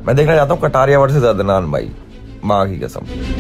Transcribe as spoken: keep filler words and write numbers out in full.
मैं देखना चाहता हूँ कटारिया वर्सेस अदनान भाई, माँ की कसम।